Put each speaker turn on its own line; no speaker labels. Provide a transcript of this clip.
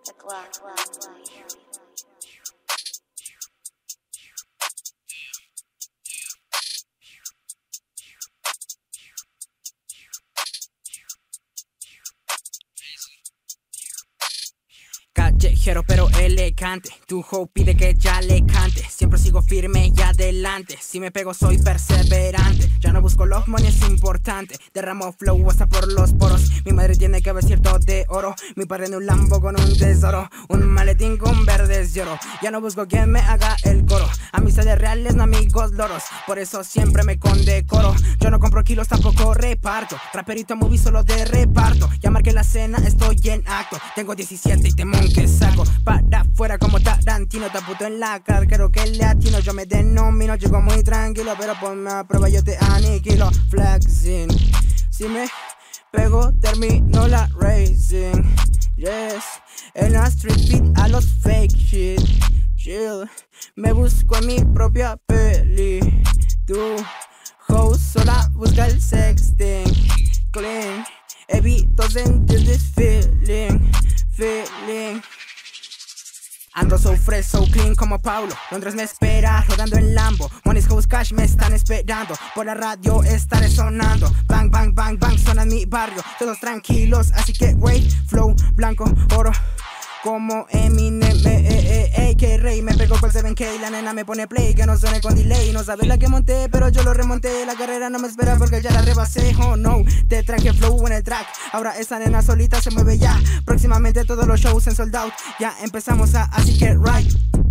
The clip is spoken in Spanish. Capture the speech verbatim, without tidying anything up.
The Glock Life.
Callejero pero elegante, tu hoe pide que ya le cante. Siempre sigo firme y adelante, si me pego soy perseverante. Ya no busco love money, es importante. Derramo flow hasta por los poros. Mi madre tiene que cierto de oro. Mi padre en un Lambo con un tesoro. Un maletín con verdes de oro. Ya no busco quien me haga el coro. Amistades reales, no amigos loros. Por eso siempre me condecoro. Yo no compro kilos, tampoco reparto. Raperito movie solo de reparto. Ya marqué la cena, estoy en acto. Tengo diecisiete y temón que saco para afuera como Tarantino. Te aputo en la cara, creo que le atino. Yo me denomino, llego muy tranquilo, pero ponme a prueba, yo te aniquilo. Flexing, si me pego, termino la racing. Yes, en la street beat a los fake shit. Chill, me busco en mi propia peli. Tu host sola busca el sexting. Clean, evito sentir this feeling. Feeling. Ando so fresh, so clean como Paulo. Londres me espera, rodando en Lambo. Money's House Cash me están esperando. Por la radio estaré sonando. Bang, bang, bang, bang, suena en mi barrio. Todos tranquilos, así que wait. Flow, blanco, oro. Como Eminem, eh, eh, eh, que rey. Me pegó con siete K, la nena me pone play. Que no suene con delay, no sabe la que monté, pero yo lo remonté. La carrera no me espera porque ya la rebasé. Oh no, te traje flow en el track. Ahora esa nena solita se mueve ya. Próximamente todos los shows en sold out. Ya empezamos a, así que right.